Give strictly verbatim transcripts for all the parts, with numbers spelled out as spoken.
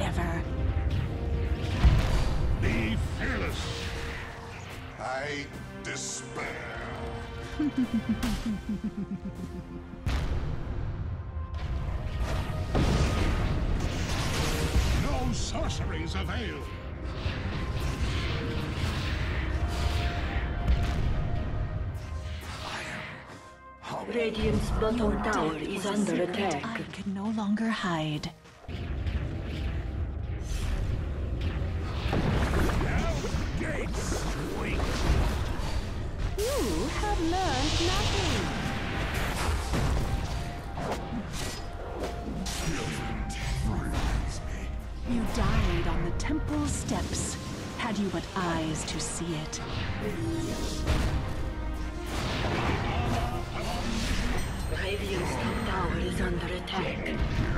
forever. Be fearless. I despair. No sorceries avail. Radiant's bottom Your tower death is was a under secret attack. I could no longer hide. Gates weak. You have learned nothing. You died on the temple steps, had you but eyes to see it. Radiant's top tower is under attack.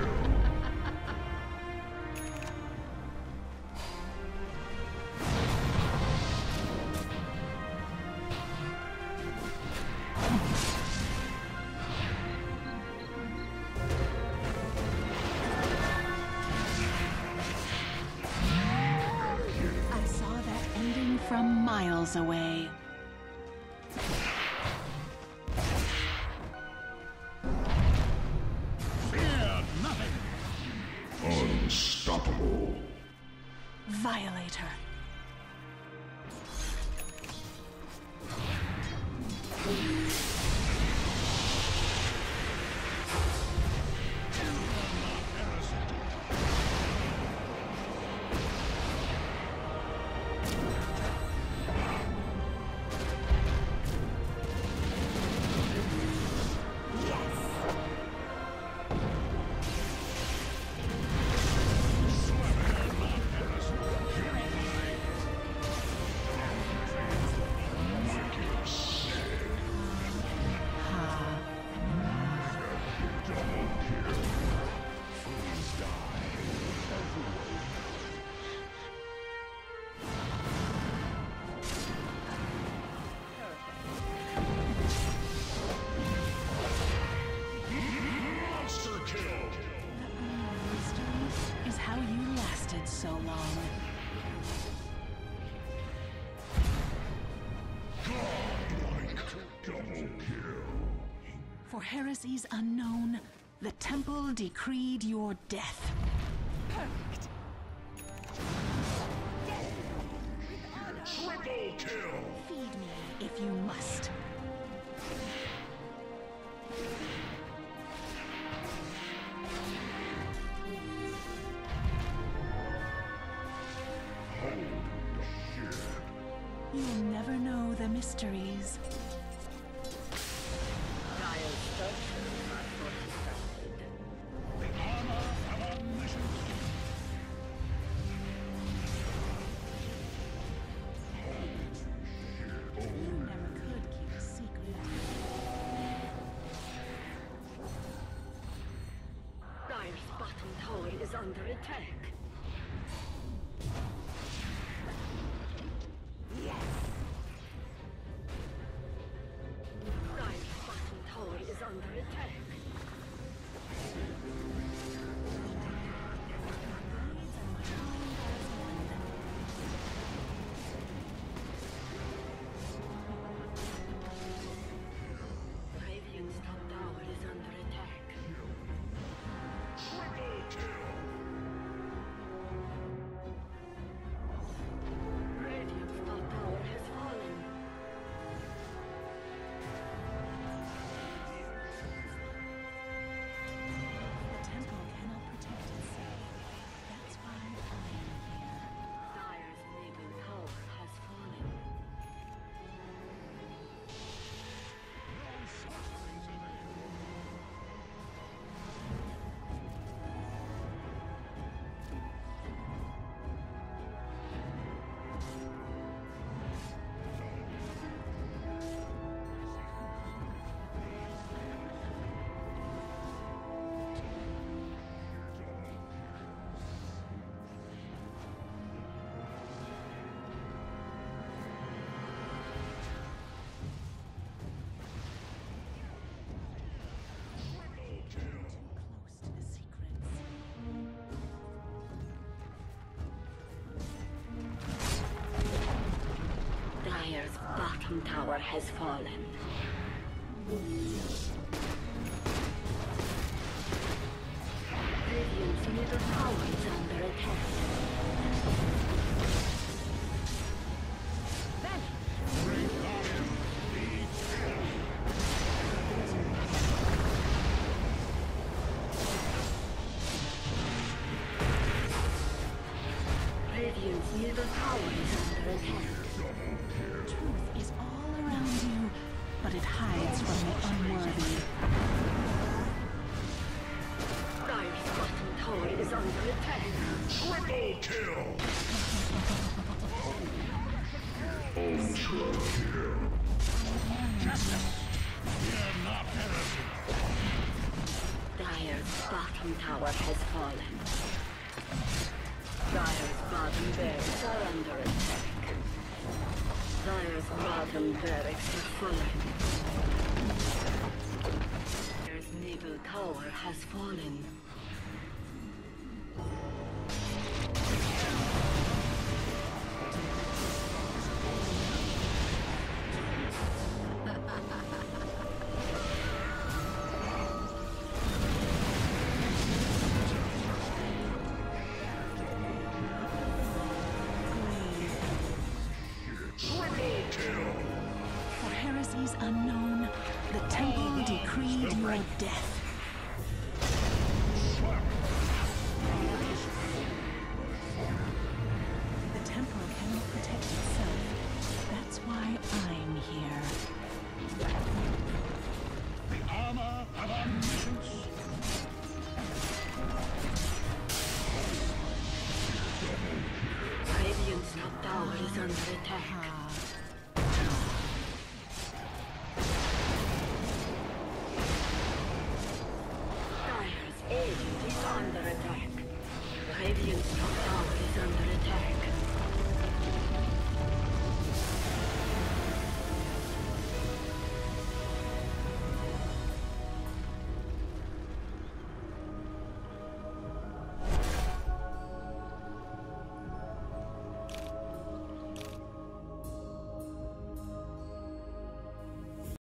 I saw that ending from miles away. Fear nothing. Unstoppable. Violator. Monster kill. Mystery is how you lasted so long. Godlike double kill. For heresies unknown, the temple decreed your death. Perfect. Triple kill. Feed me if you must. You'll never know the mysteries. Dire's structures are fortified. The armor of omniscience. You never could keep a secret. Dire's bottom tower is under attack. Dire's bottom tower is under attack. Radiant's top tower is under attack. Triple kill. bottom tower has fallen. Radiant's middle tower is under attack. Radiant's middle tower is under attack. Truth is all around you, but it hides from the unworthy. Dire's bottom tower is under attack. Triple kill! Fear not heresy. Dire's bottom tower has fallen. Dire's bottom barracks are under attack. Dire's bottom barracks have fallen. Dire's middle tower has fallen.